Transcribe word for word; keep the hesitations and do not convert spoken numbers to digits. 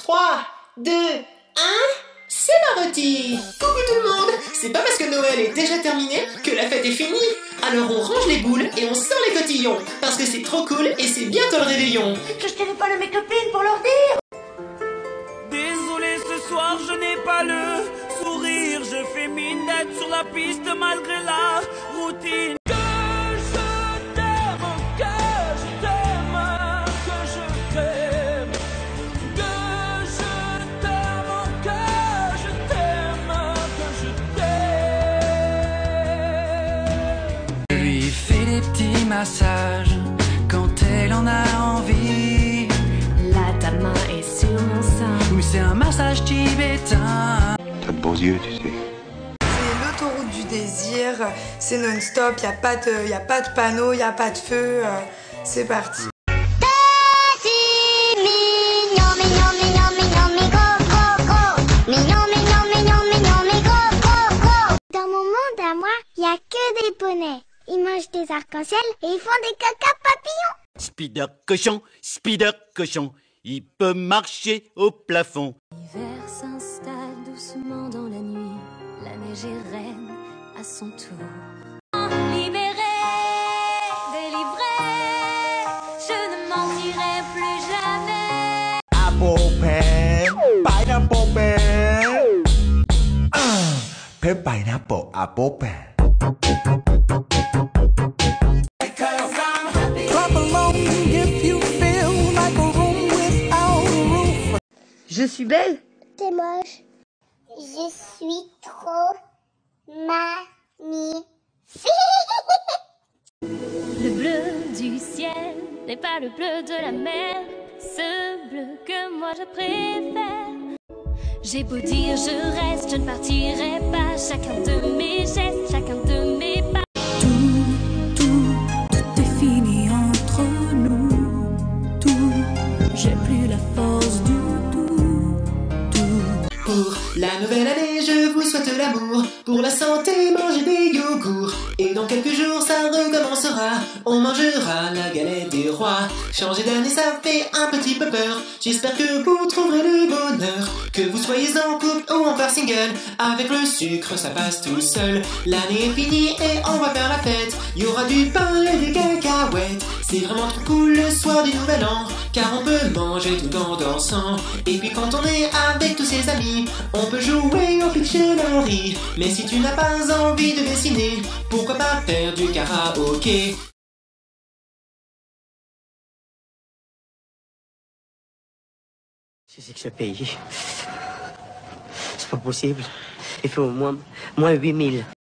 trois, deux, un, c'est parti! Coucou tout le monde! C'est pas parce que Noël est déjà terminé que la fête est finie. Alors on range les boules et on sort les cotillons. Parce que c'est trop cool et c'est bientôt le réveillon. Je téléphone à mes copines pour leur dire. Désolé, ce soir je n'ai pas le sourire. Je fais mine d'être sur la piste malgré la routine. Massage quand elle en a envie. Là ta main est sur mon sein. Oui, c'est un massage tibétain. T'as de beaux yeux, tu sais. C'est l'autoroute du désir, c'est non-stop, y a pas de, y a pas de panneau, y a pas de feu, euh, c'est parti. Dans mon monde à moi, y a que des poneys. Ils mangent des arcs-en-ciel et ils font des caca papillons. Spider cochon, Spider cochon, il peut marcher au plafond. L'hiver s'installe doucement dans la nuit, la neige est reine à son tour. Libéré, délivré, je ne mentirai plus jamais. Apple pen, pineapple pen. Ah, pen pineapple, apple pen. Je suis belle. C'est moche. Je suis trop magnifique. Le bleu du ciel n'est pas le bleu de la mer, ce bleu que moi je préfère. J'ai beau dire je reste, je ne partirai pas. Chacun de mes gestes, chacun de mes pas. Tout, tout, tout est fini entre nous. Tout, j'ai plus la force du Pour la nouvelle année, je vous souhaite l'amour. Pour la santé, mangez des yogourts. Et dans quelques jours, ça recommencera. On mangera la galette des rois. Changer d'année, ça fait un petit peu peur. J'espère que vous trouverez le bonheur. Que vous soyez en couple ou encore single. Avec le sucre, ça passe tout seul. L'année est finie et on va faire la fête. Il y aura du pain et des cacahuètes. C'est vraiment trop cool le soir du nouvel an. Car on peut manger tout en dansant. Et puis quand on est avec tous ses amis, on peut jouer au Pictionary. Mais si tu n'as pas envie de dessiner, pourquoi pas faire du karaoké? C'est que ce pays, c'est pas possible. Il faut au moins, moins huit mille.